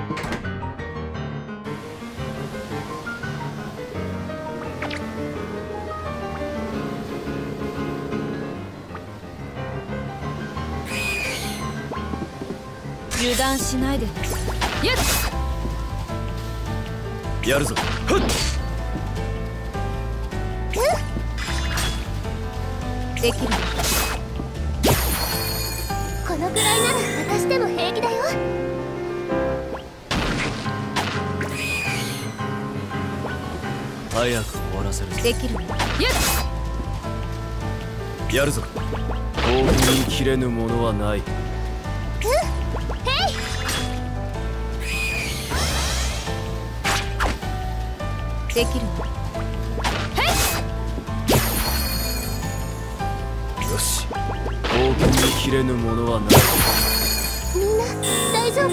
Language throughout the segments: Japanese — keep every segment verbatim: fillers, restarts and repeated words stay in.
油断しないでね。やっやるぞ。はっできる。 このくらいなら私でも平気だよ。 早く終わらせるぞ。 できる。やっやるぞ。興奮に切れぬものはない。 できる。 よし。興奮に切れぬものはない。 みんな大丈夫？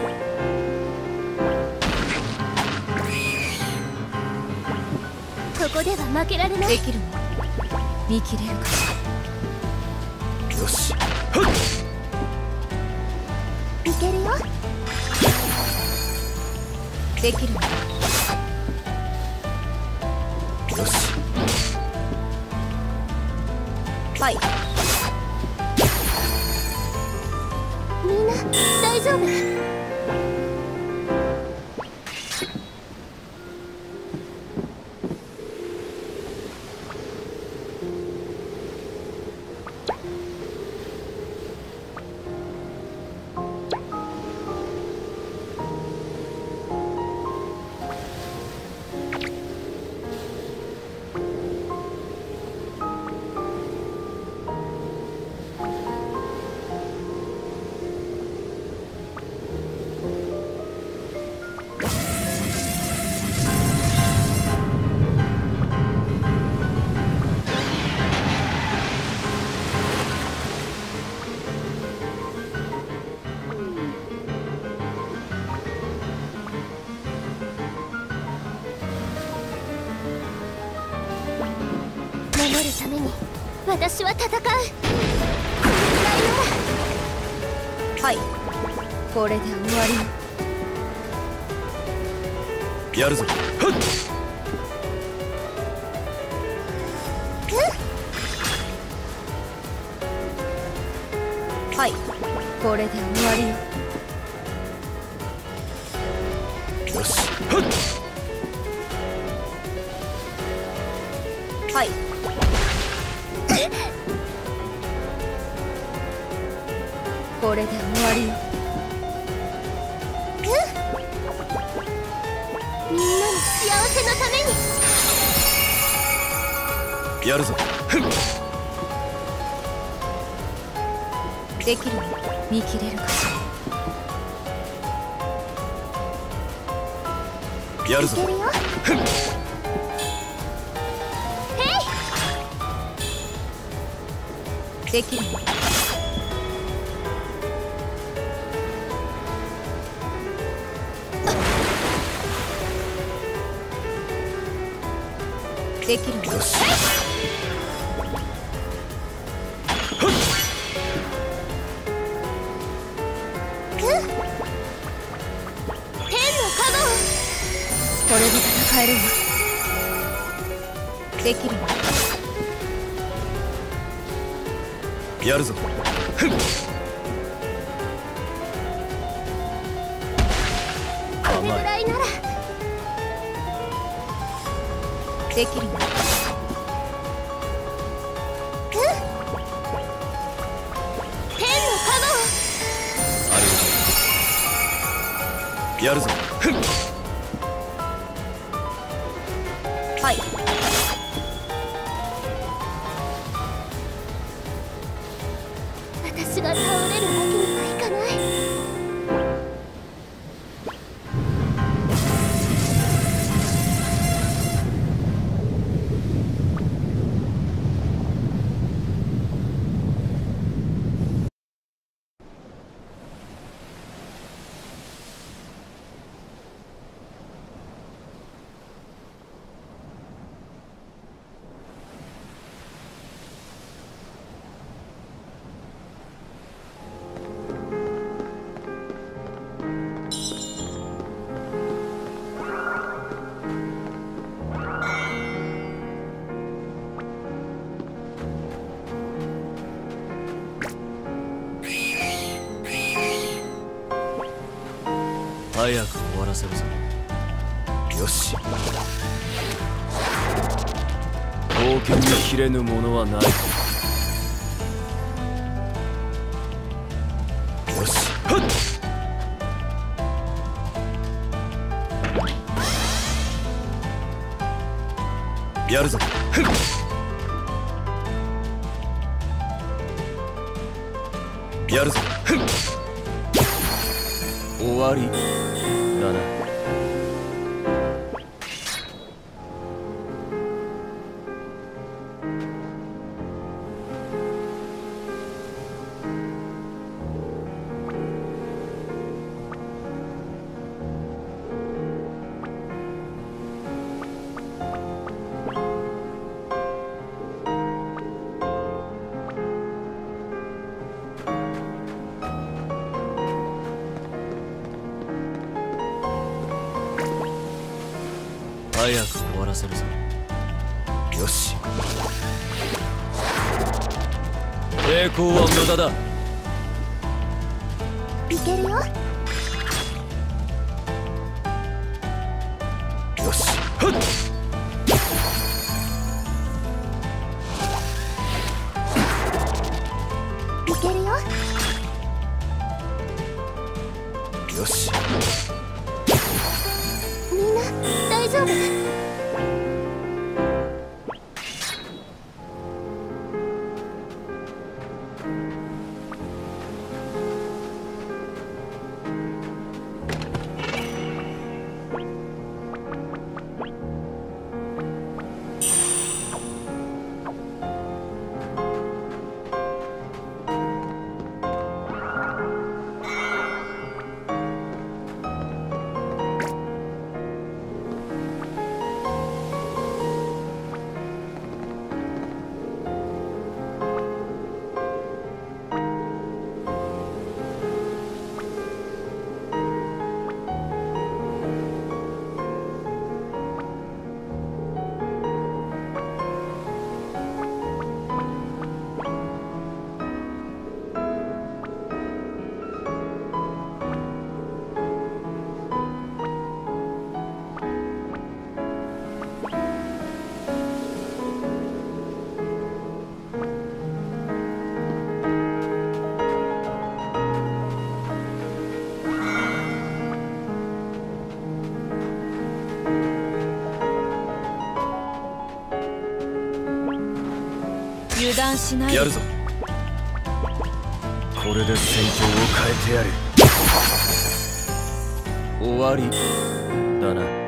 ここでは負けられない。 できるの。見切れるかしよし。はっいけるよ。 できるの。 よし。 はい。 みんな大丈夫？守るために私は戦う。このくらいなら。 はい。これで終わりよ。 やるぞ。はっはい。これで終わりよ。 よし。はっはい。これで終わりよ。 みんなの幸せのために。 やるぞ。 できるの。見切れるかしやるぞ。 いけるよ。 できるの。できるの。 よし。 これで戦えるわ。できるの。 やるぞ。 これぐらいなら。 できるの。 天のカやるぞ。 はい。 私が倒れるわけにはいかない。 早く終わらせるぞ。よし。冒険に切れぬものはない。よし。はっ。やるぞ。やるぞ。終わりだな。早く終わらせるぞ。よし。抵抗は無駄だ。 いけるよ。 よし。はっ。 いけるよ。 よし。 みんな大丈夫？ 油断しない。 やるぞ。これで戦況を変えてやる。終わりだな。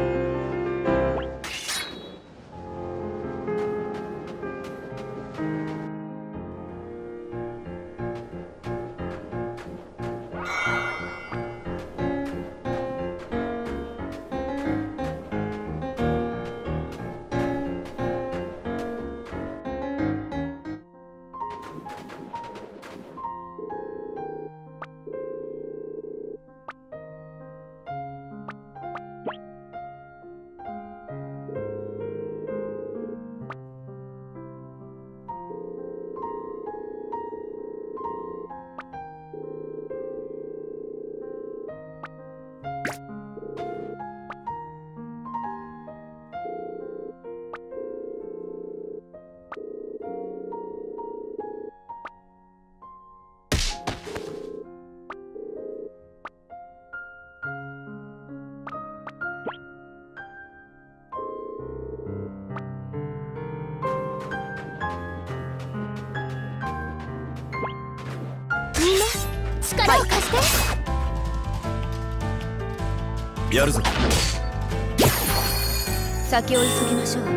みんな力を貸して、 やるぞ。 先を急ぎましょう。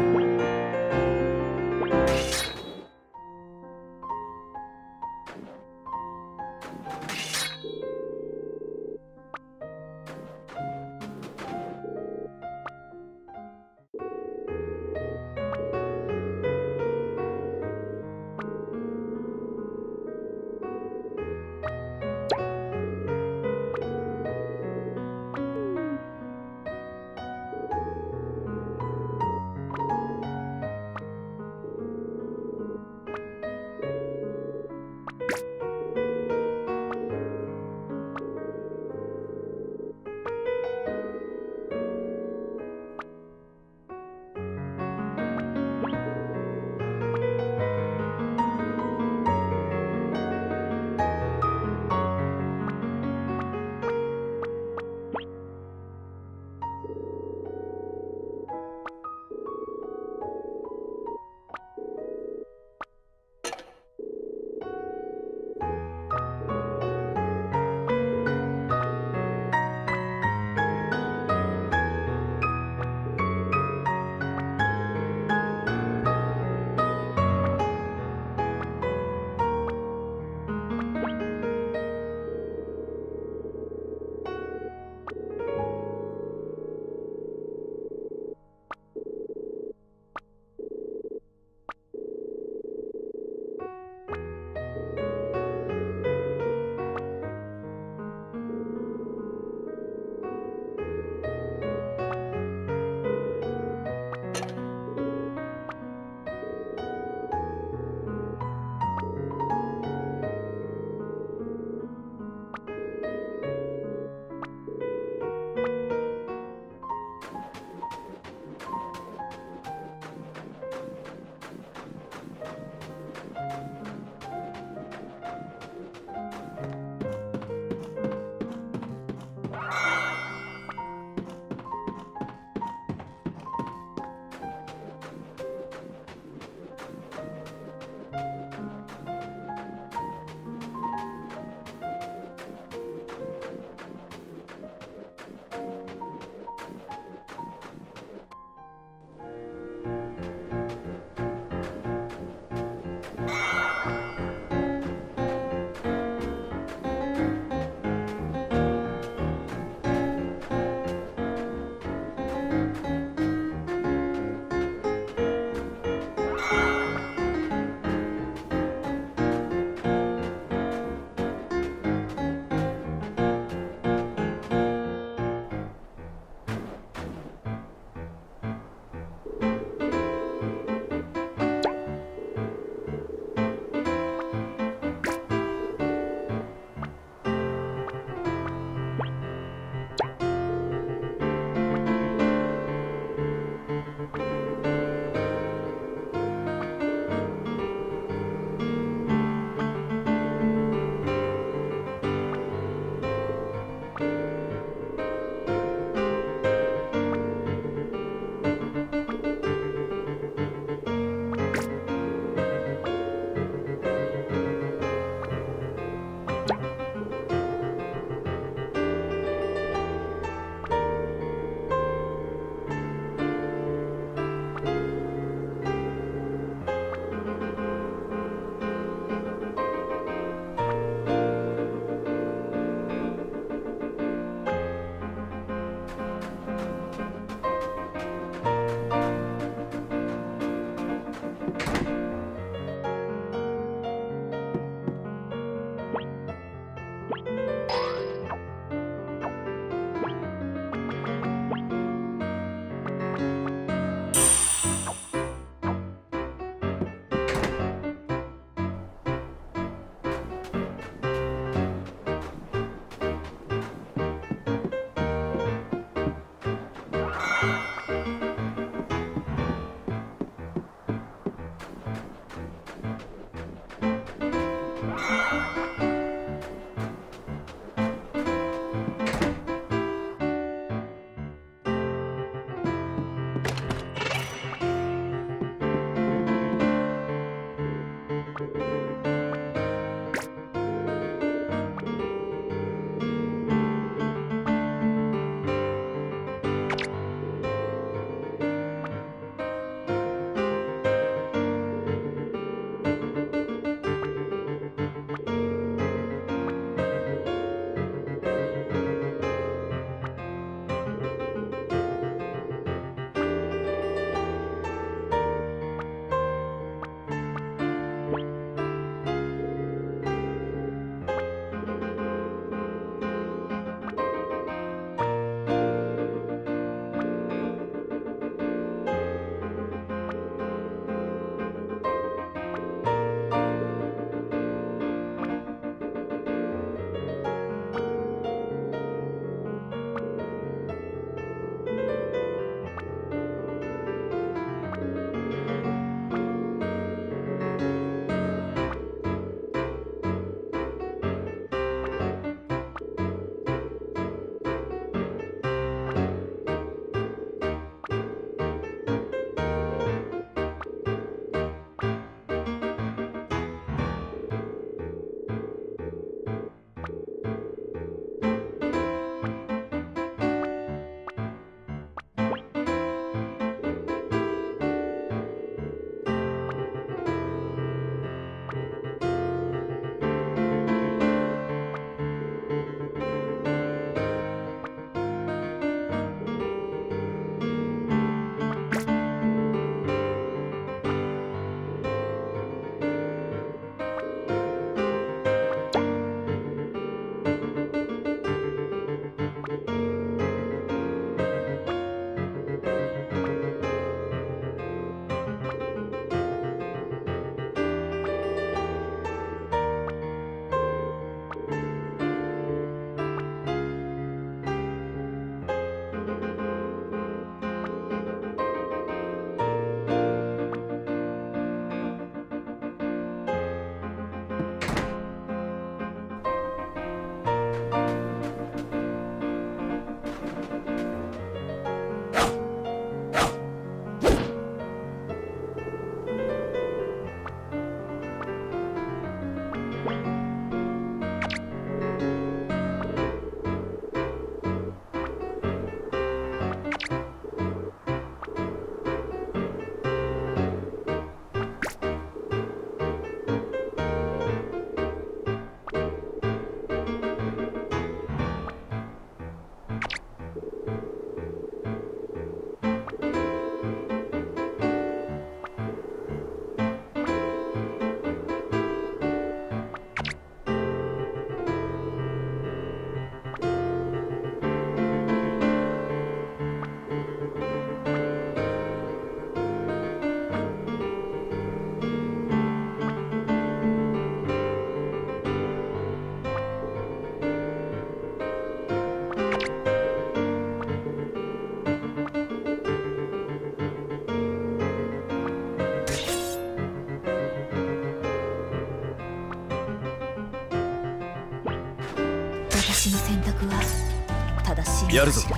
私の選択は正しい。 やるぞ。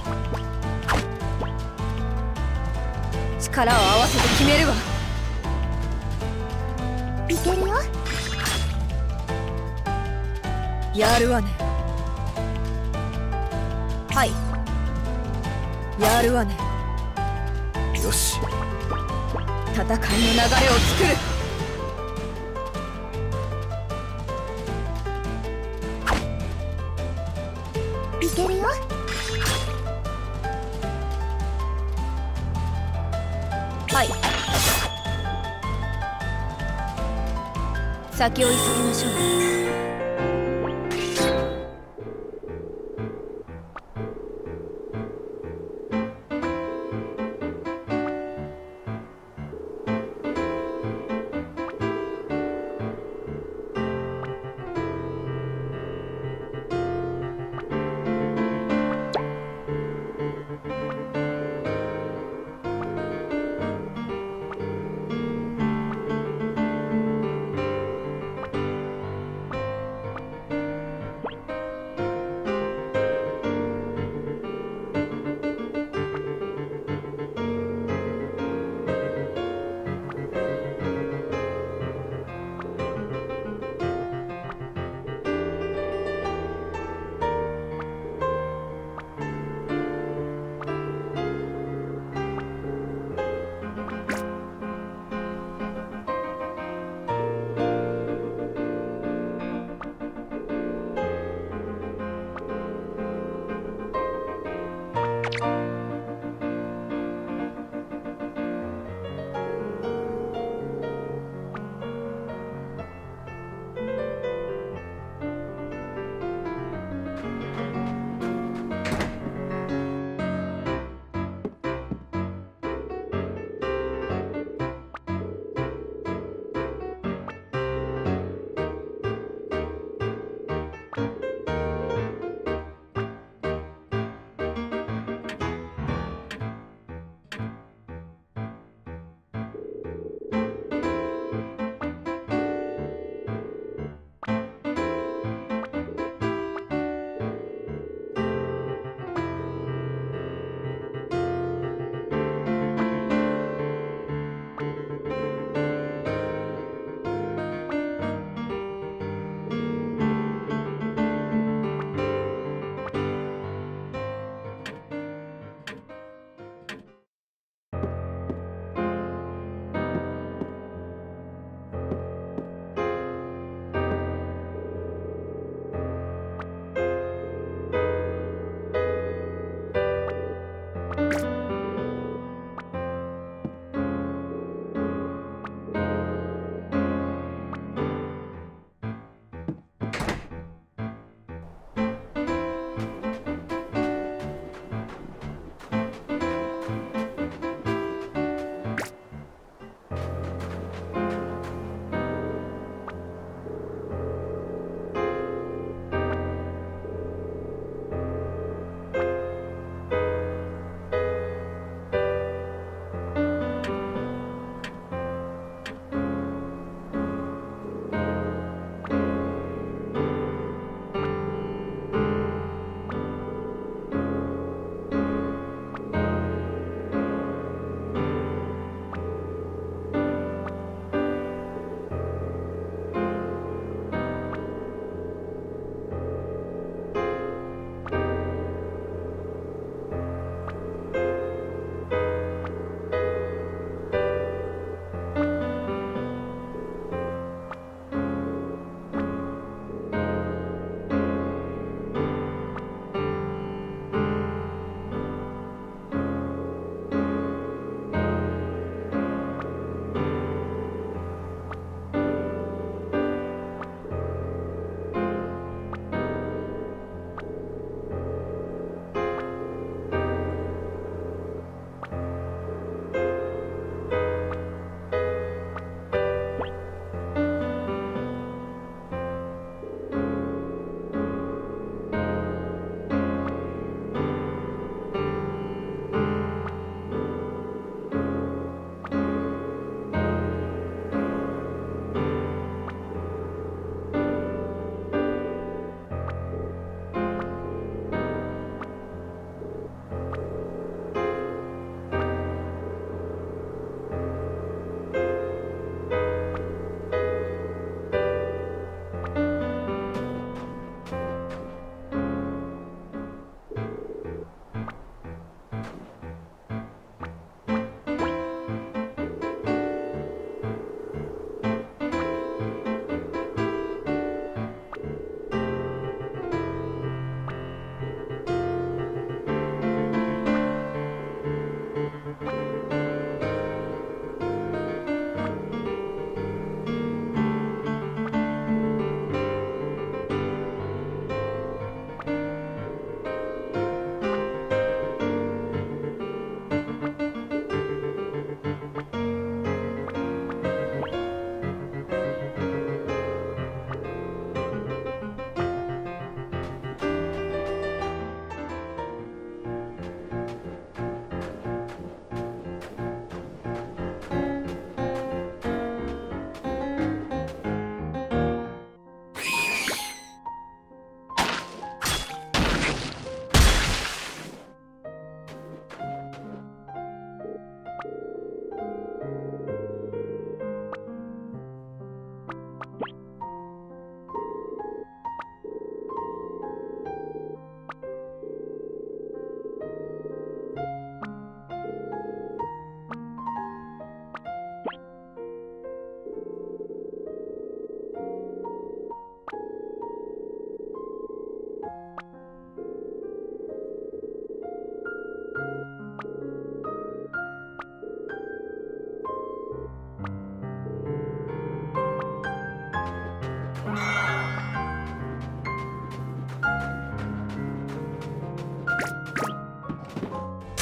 力を合わせて決めるわ。 いけるよ。 やるわね。はい、やるわね。 よし。 戦いの流れを作る。 いけるよ。 はい、先を急ぎましょう。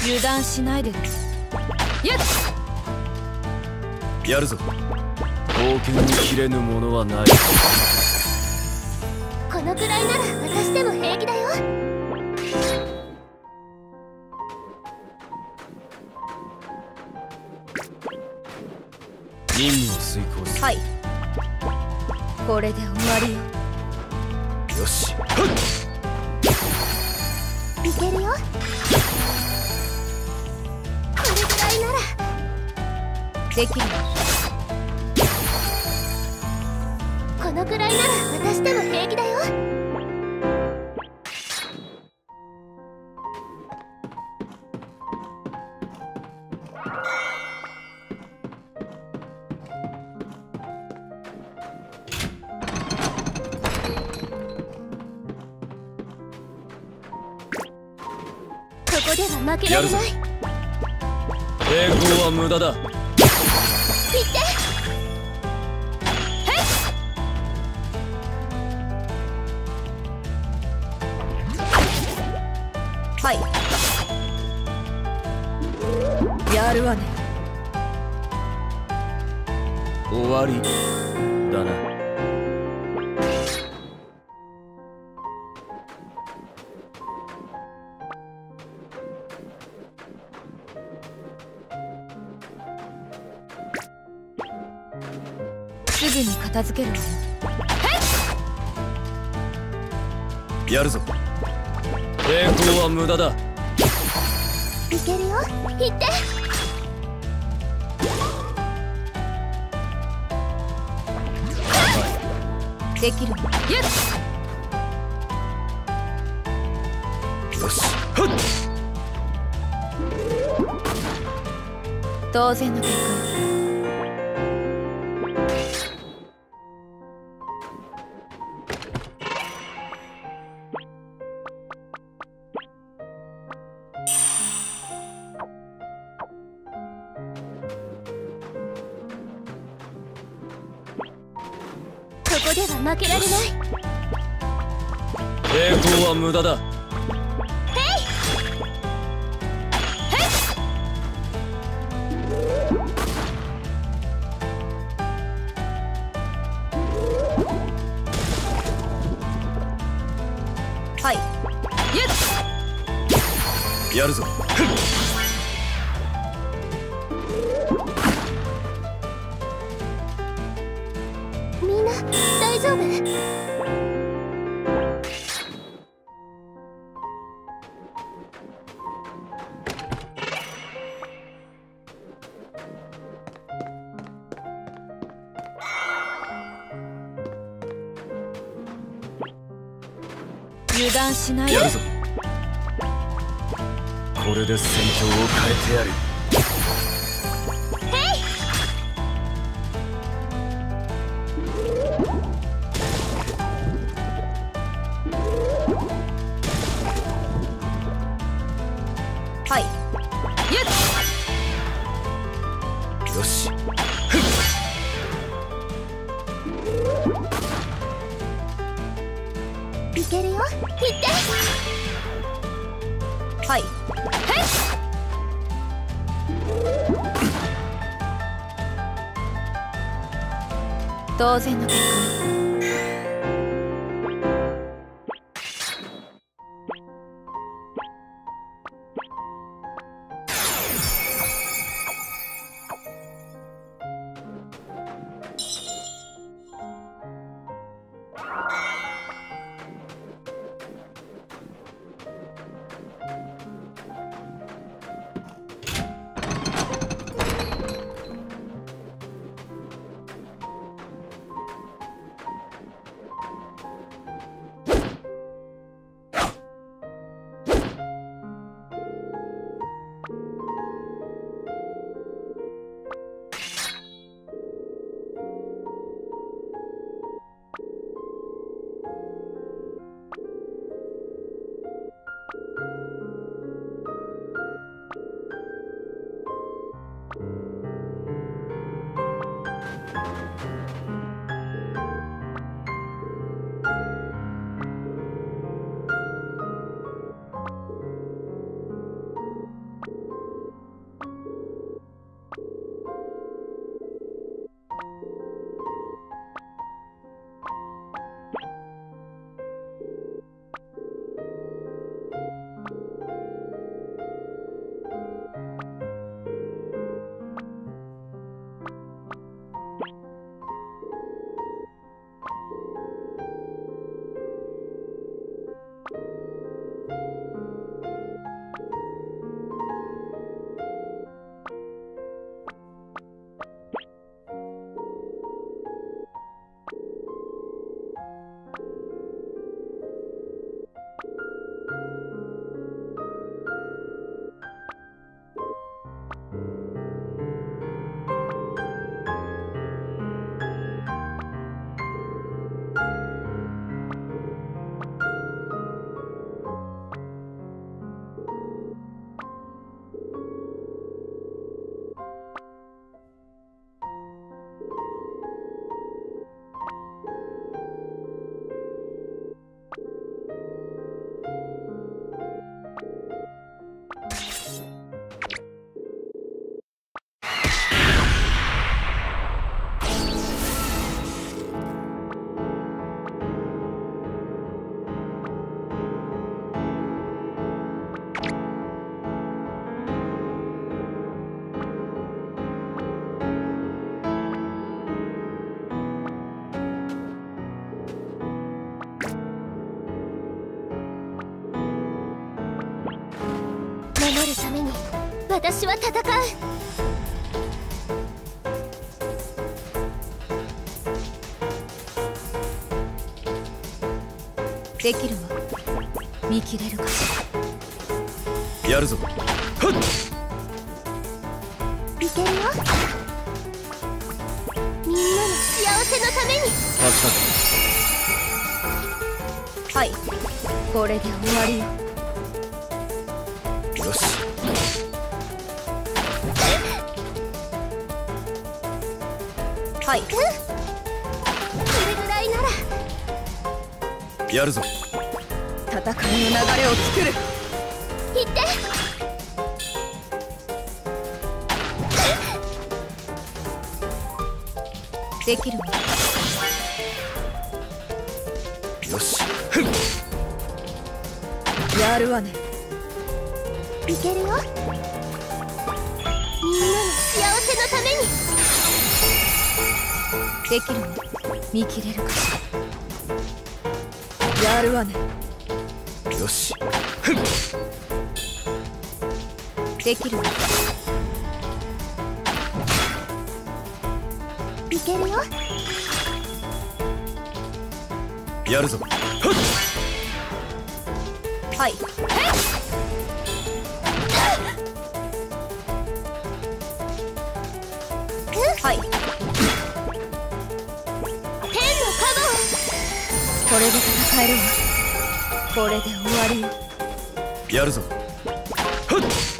油断しないでね。やっやるぞ。冒険に切れぬものはない。 このくらいなら私でも平気だよ。 任務を遂行する。 はい、これで終わりよ。 よし。 いけるよ。これくらいならできる。 このくらいなら私でも平気だよ。ここでは負けられない。 抵抗は無駄だ。 行って。 はい、やるわね。 終わりだな。 すぐに片付けるわよ。 やるぞ。抵抗は無駄だ。 いけるよ。行って。 できる。やっよし。 当然の結果。 ここでは負けられない。 抵抗は無駄だ。 はい、 やるぞ。 みんな大丈夫？ 油断しないで。 やるぞ。これで戦況を変えてやる。 はい、 よし。 いけるよ。行って。 はい、当然の結果。 私は戦う。 できるわ。見切れるか。 やるぞ。はっ、 いけるよ。みんなの幸せのために。 助かっはい、これで終わりよ。 た。よし。 はい、 これぐらいなら。 やるぞ。 戦いの流れを作る。 行って。 できるわ。 よし。 やるわね。 いけるよ。みんなの幸せのために。 できるわ。見切れるか。やるわね。 よし。 できるわ。 いけるよ。 やるぞ。はっ、 はい、はい、 天のカこれで戦えるわ。これで終わりよ。 やるぞ。はっ、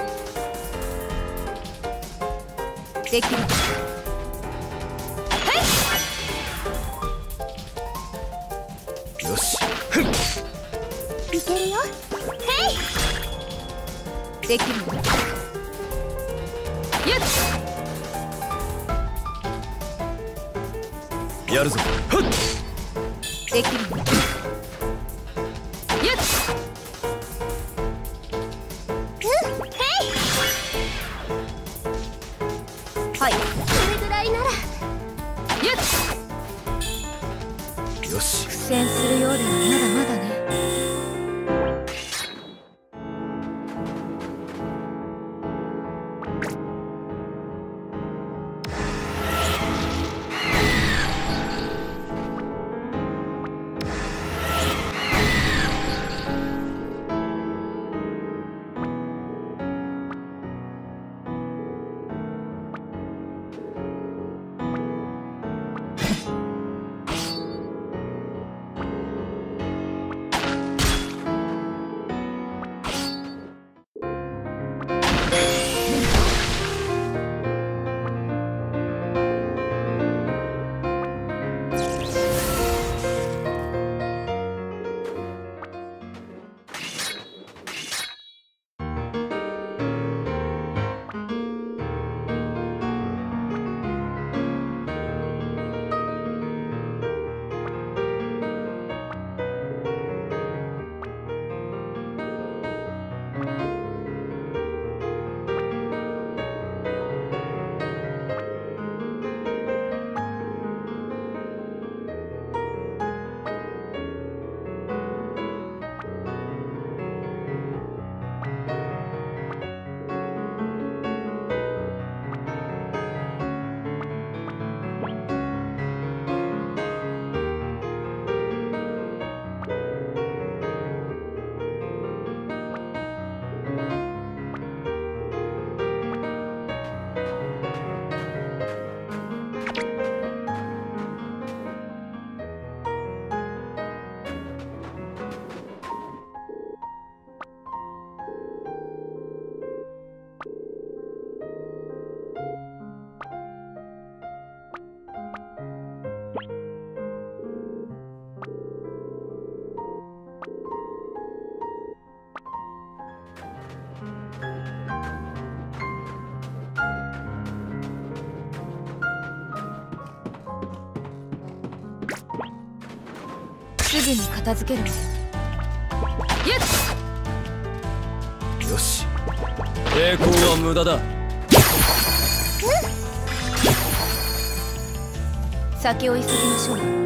できるわ。 よし。 バオ。いけるよ。へい。 できるわ。 よっ。 やるぞ。はっ、 できるわ。 よっ。うん、へい。 はい、 これぐらいなら。よっ。 よし。 苦戦するようではまだまだね。すぐに片付けるわよ。 よし。抵抗は無駄だ。 先を急ぎましょう。